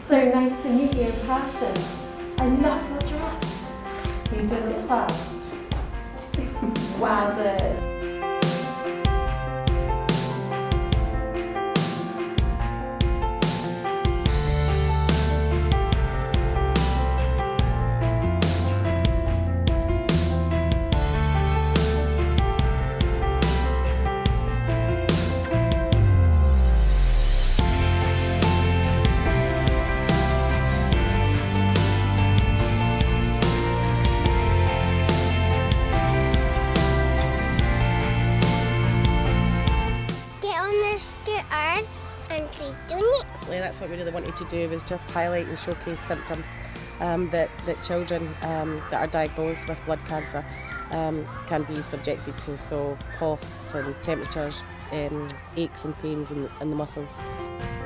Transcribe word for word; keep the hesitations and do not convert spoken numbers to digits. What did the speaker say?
So nice to meet you in person. I love your dress. You did it fun. Wowzers. And please donate. That's what we really wanted to do, was just highlight and showcase symptoms um, that, that children um, that are diagnosed with blood cancer um, can be subjected to, so coughs and temperatures, um, aches and pains in, in the muscles.